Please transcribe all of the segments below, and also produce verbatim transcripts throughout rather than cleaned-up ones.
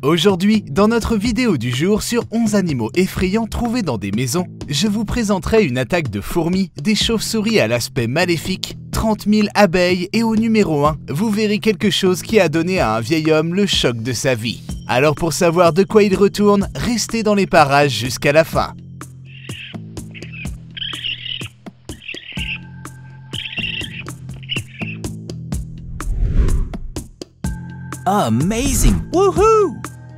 Aujourd'hui, dans notre vidéo du jour sur onze animaux effrayants trouvés dans des maisons, je vous présenterai une attaque de fourmis, des chauves-souris à l'aspect maléfique, trente mille abeilles et au numéro un, vous verrez quelque chose qui a donné à un vieil homme le choc de sa vie. Alors pour savoir de quoi il retourne, restez dans les parages jusqu'à la fin. Amazing! Woohoo!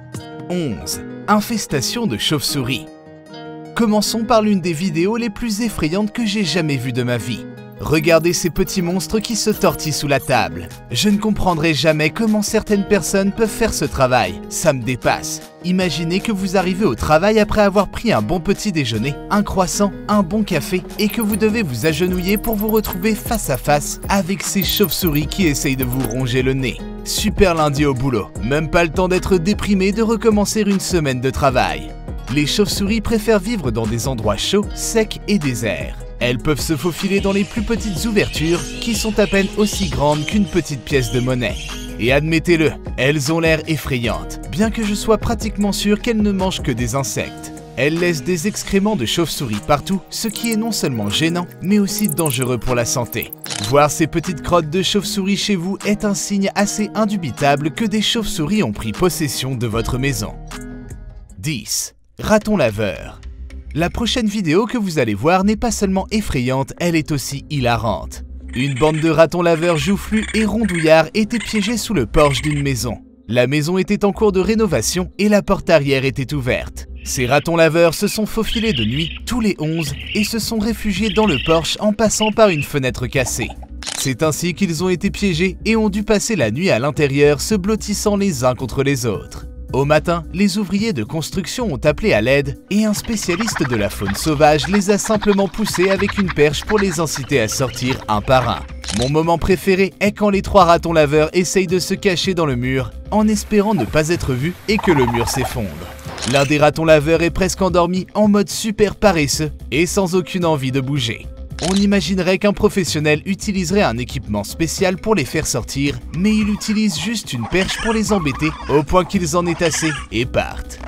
onze. Infestation de chauves-souris. Commençons par l'une des vidéos les plus effrayantes que j'ai jamais vues de ma vie. Regardez ces petits monstres qui se tortillent sous la table. Je ne comprendrai jamais comment certaines personnes peuvent faire ce travail, ça me dépasse. Imaginez que vous arrivez au travail après avoir pris un bon petit déjeuner, un croissant, un bon café et que vous devez vous agenouiller pour vous retrouver face à face avec ces chauves-souris qui essayent de vous ronger le nez. Super lundi au boulot, même pas le temps d'être déprimé de recommencer une semaine de travail. Les chauves-souris préfèrent vivre dans des endroits chauds, secs et déserts. Elles peuvent se faufiler dans les plus petites ouvertures qui sont à peine aussi grandes qu'une petite pièce de monnaie. Et admettez-le, elles ont l'air effrayantes, bien que je sois pratiquement sûr qu'elles ne mangent que des insectes. Elles laissent des excréments de chauves-souris partout, ce qui est non seulement gênant, mais aussi dangereux pour la santé. Voir ces petites crottes de chauves-souris chez vous est un signe assez indubitable que des chauves-souris ont pris possession de votre maison. dix. Raton laveur. La prochaine vidéo que vous allez voir n'est pas seulement effrayante, elle est aussi hilarante. Une bande de ratons laveurs joufflus et rondouillards était piégée sous le porche d'une maison. La maison était en cours de rénovation et la porte arrière était ouverte. Ces ratons laveurs se sont faufilés de nuit, tous les onze, et se sont réfugiés dans le porche en passant par une fenêtre cassée. C'est ainsi qu'ils ont été piégés et ont dû passer la nuit à l'intérieur, se blottissant les uns contre les autres. Au matin, les ouvriers de construction ont appelé à l'aide et un spécialiste de la faune sauvage les a simplement poussés avec une perche pour les inciter à sortir un par un. Mon moment préféré est quand les trois ratons laveurs essayent de se cacher dans le mur en espérant ne pas être vus et que le mur s'effondre. L'un des ratons laveurs est presque endormi en mode super paresseux et sans aucune envie de bouger. On imaginerait qu'un professionnel utiliserait un équipement spécial pour les faire sortir, mais il utilise juste une perche pour les embêter au point qu'ils en aient assez et partent.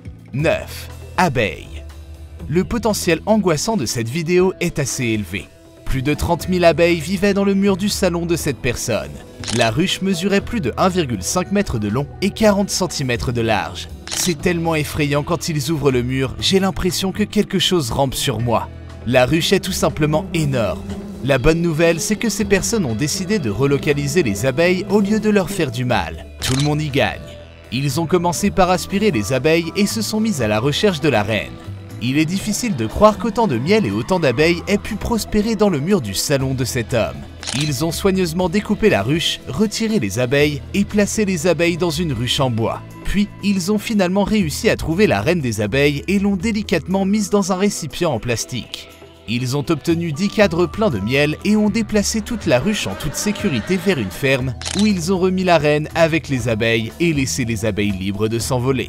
neuf. Abeilles. Le potentiel angoissant de cette vidéo est assez élevé. Plus de trente mille abeilles vivaient dans le mur du salon de cette personne. La ruche mesurait plus de un virgule cinq mètres de long et quarante centimètres de large. C'est tellement effrayant quand ils ouvrent le mur, j'ai l'impression que quelque chose rampe sur moi. La ruche est tout simplement énorme. La bonne nouvelle, c'est que ces personnes ont décidé de relocaliser les abeilles au lieu de leur faire du mal. Tout le monde y gagne. Ils ont commencé par aspirer les abeilles et se sont mis à la recherche de la reine. Il est difficile de croire qu'autant de miel et autant d'abeilles aient pu prospérer dans le mur du salon de cet homme. Ils ont soigneusement découpé la ruche, retiré les abeilles et placé les abeilles dans une ruche en bois. Puis, ils ont finalement réussi à trouver la reine des abeilles et l'ont délicatement mise dans un récipient en plastique. Ils ont obtenu dix cadres pleins de miel et ont déplacé toute la ruche en toute sécurité vers une ferme où ils ont remis la reine avec les abeilles et laissé les abeilles libres de s'envoler.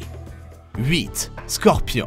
huit. Scorpions.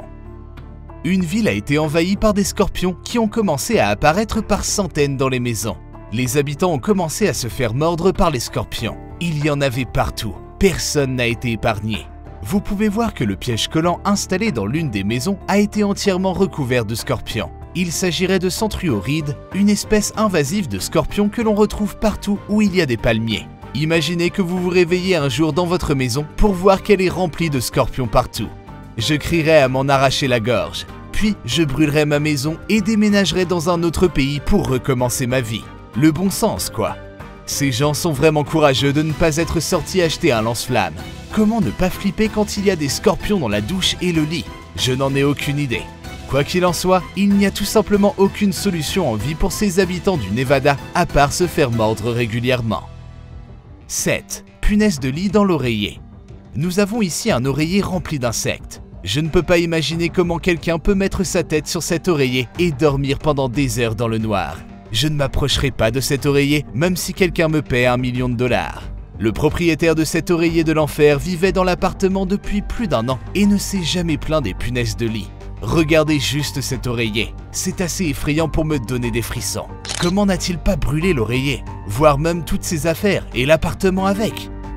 Une ville a été envahie par des scorpions qui ont commencé à apparaître par centaines dans les maisons. Les habitants ont commencé à se faire mordre par les scorpions. Il y en avait partout. Personne n'a été épargné. Vous pouvez voir que le piège collant installé dans l'une des maisons a été entièrement recouvert de scorpions. Il s'agirait de centruorides, une espèce invasive de scorpions que l'on retrouve partout où il y a des palmiers. Imaginez que vous vous réveillez un jour dans votre maison pour voir qu'elle est remplie de scorpions partout. Je crierais à m'en arracher la gorge, puis je brûlerais ma maison et déménagerais dans un autre pays pour recommencer ma vie. Le bon sens, quoi. Ces gens sont vraiment courageux de ne pas être sortis acheter un lance-flamme. Comment ne pas flipper quand il y a des scorpions dans la douche et le lit? Je n'en ai aucune idée. Quoi qu'il en soit, il n'y a tout simplement aucune solution en vie pour ces habitants du Nevada à part se faire mordre régulièrement. sept. Punaise de lit dans l'oreiller. Nous avons ici un oreiller rempli d'insectes. Je ne peux pas imaginer comment quelqu'un peut mettre sa tête sur cet oreiller et dormir pendant des heures dans le noir. Je ne m'approcherai pas de cet oreiller, même si quelqu'un me paie un million de dollars. Le propriétaire de cet oreiller de l'enfer vivait dans l'appartement depuis plus d'un an et ne s'est jamais plaint des punaises de lit. Regardez juste cet oreiller, c'est assez effrayant pour me donner des frissons. Comment n'a-t-il pas brûlé l'oreiller, voire même toutes ses affaires et l'appartement avec?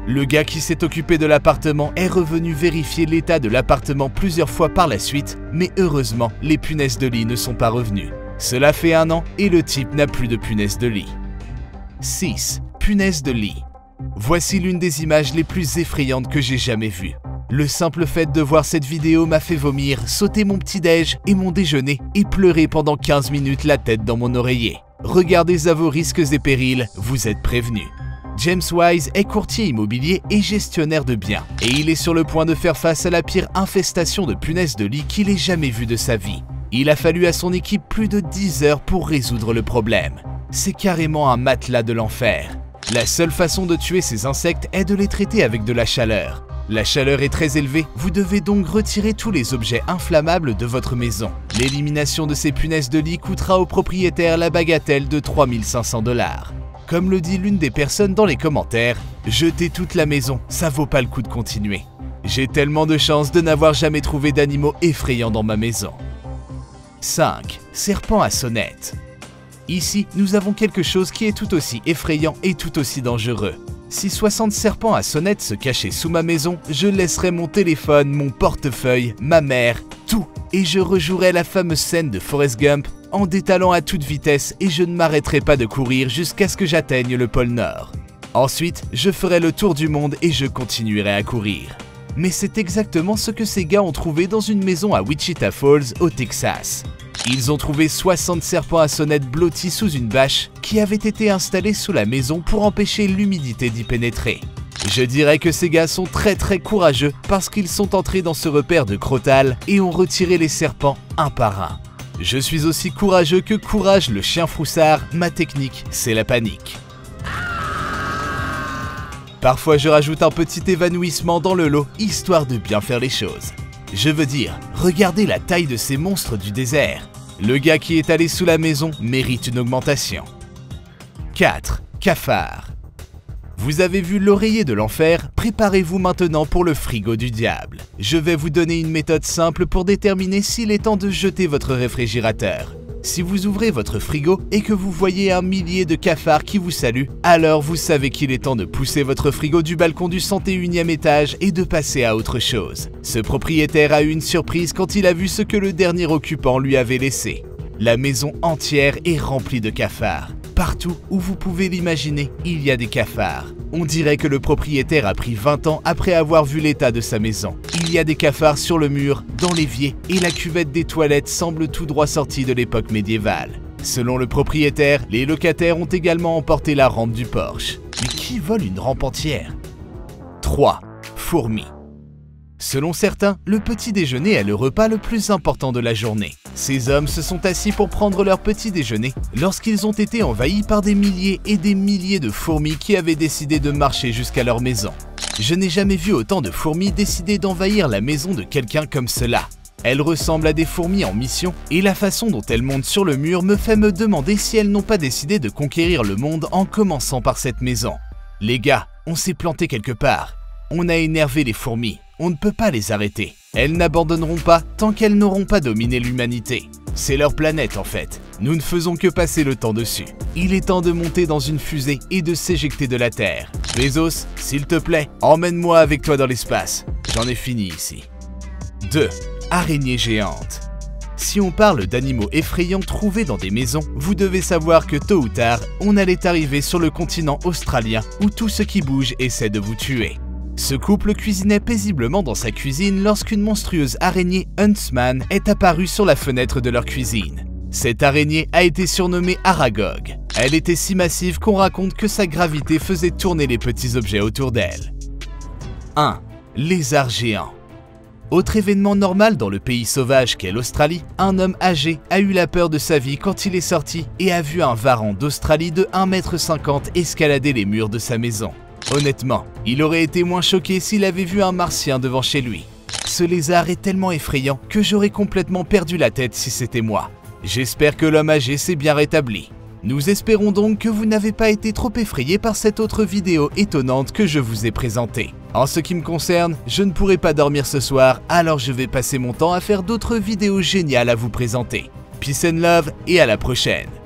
Le gars qui s'est occupé de l'appartement est revenu vérifier l'état de l'appartement plusieurs fois par la suite, mais heureusement, les punaises de lit ne sont pas revenues. Cela fait un an et le type n'a plus de punaises de lit. six. Punaises de lit. Voici l'une des images les plus effrayantes que j'ai jamais vues. Le simple fait de voir cette vidéo m'a fait vomir, sauter mon petit-déj et mon déjeuner et pleurer pendant quinze minutes la tête dans mon oreiller. Regardez à vos risques et périls, vous êtes prévenus. James Wise est courtier immobilier et gestionnaire de biens, et il est sur le point de faire face à la pire infestation de punaises de lit qu'il ait jamais vue de sa vie. Il a fallu à son équipe plus de dix heures pour résoudre le problème. C'est carrément un matelas de l'enfer. La seule façon de tuer ces insectes est de les traiter avec de la chaleur. La chaleur est très élevée, vous devez donc retirer tous les objets inflammables de votre maison. L'élimination de ces punaises de lit coûtera au propriétaire la bagatelle de trois mille cinq cents dollars. Comme le dit l'une des personnes dans les commentaires, jetez toute la maison, ça vaut pas le coup de continuer. J'ai tellement de chance de n'avoir jamais trouvé d'animaux effrayants dans ma maison. cinq. Serpent à sonnette. Ici, nous avons quelque chose qui est tout aussi effrayant et tout aussi dangereux. Si soixante serpents à sonnette se cachaient sous ma maison, je laisserais mon téléphone, mon portefeuille, ma mère, tout, et je rejouerais la fameuse scène de Forrest Gump en détalant à toute vitesse et je ne m'arrêterai pas de courir jusqu'à ce que j'atteigne le pôle Nord. Ensuite, je ferai le tour du monde et je continuerai à courir. Mais c'est exactement ce que ces gars ont trouvé dans une maison à Wichita Falls, au Texas. Ils ont trouvé soixante serpents à sonnette blottis sous une bâche qui avait été installée sous la maison pour empêcher l'humidité d'y pénétrer. Je dirais que ces gars sont très très courageux parce qu'ils sont entrés dans ce repère de crotale et ont retiré les serpents un par un. Je suis aussi courageux que Courage le chien froussard, ma technique c'est la panique. Parfois je rajoute un petit évanouissement dans le lot, histoire de bien faire les choses. Je veux dire, regardez la taille de ces monstres du désert. Le gars qui est allé sous la maison mérite une augmentation. quatre. Cafard. Vous avez vu l'oreiller de l'enfer, préparez-vous maintenant pour le frigo du diable. Je vais vous donner une méthode simple pour déterminer s'il est temps de jeter votre réfrigérateur. Si vous ouvrez votre frigo et que vous voyez un millier de cafards qui vous saluent, alors vous savez qu'il est temps de pousser votre frigo du balcon du cent et unième étage et de passer à autre chose. Ce propriétaire a eu une surprise quand il a vu ce que le dernier occupant lui avait laissé. La maison entière est remplie de cafards. Partout où vous pouvez l'imaginer, il y a des cafards. On dirait que le propriétaire a pris vingt ans après avoir vu l'état de sa maison. Il y a des cafards sur le mur, dans l'évier, et la cuvette des toilettes semble tout droit sortie de l'époque médiévale. Selon le propriétaire, les locataires ont également emporté la rampe du porche. Mais qui vole une rampe entière? trois. Fourmis. Selon certains, le petit déjeuner est le repas le plus important de la journée. Ces hommes se sont assis pour prendre leur petit déjeuner lorsqu'ils ont été envahis par des milliers et des milliers de fourmis qui avaient décidé de marcher jusqu'à leur maison. Je n'ai jamais vu autant de fourmis décider d'envahir la maison de quelqu'un comme cela. Elles ressemblent à des fourmis en mission et la façon dont elles montent sur le mur me fait me demander si elles n'ont pas décidé de conquérir le monde en commençant par cette maison. Les gars, on s'est planté quelque part. On a énervé les fourmis. On ne peut pas les arrêter. Elles n'abandonneront pas tant qu'elles n'auront pas dominé l'humanité. C'est leur planète en fait. Nous ne faisons que passer le temps dessus. Il est temps de monter dans une fusée et de s'éjecter de la Terre. Bezos, s'il te plaît, emmène-moi avec toi dans l'espace. J'en ai fini ici. deux. Araignées géantes. Si on parle d'animaux effrayants trouvés dans des maisons, vous devez savoir que tôt ou tard, on allait arriver sur le continent australien où tout ce qui bouge essaie de vous tuer. Ce couple cuisinait paisiblement dans sa cuisine lorsqu'une monstrueuse araignée Huntsman est apparue sur la fenêtre de leur cuisine. Cette araignée a été surnommée Aragog. Elle était si massive qu'on raconte que sa gravité faisait tourner les petits objets autour d'elle. un. Lézard géant. Autre événement normal dans le pays sauvage qu'est l'Australie, un homme âgé a eu la peur de sa vie quand il est sorti et a vu un varan d'Australie de un mètre cinquante escalader les murs de sa maison. Honnêtement, il aurait été moins choqué s'il avait vu un martien devant chez lui. Ce lézard est tellement effrayant que j'aurais complètement perdu la tête si c'était moi. J'espère que l'homme âgé s'est bien rétabli. Nous espérons donc que vous n'avez pas été trop effrayé par cette autre vidéo étonnante que je vous ai présentée. En ce qui me concerne, je ne pourrai pas dormir ce soir, alors je vais passer mon temps à faire d'autres vidéos géniales à vous présenter. Peace and love et à la prochaine.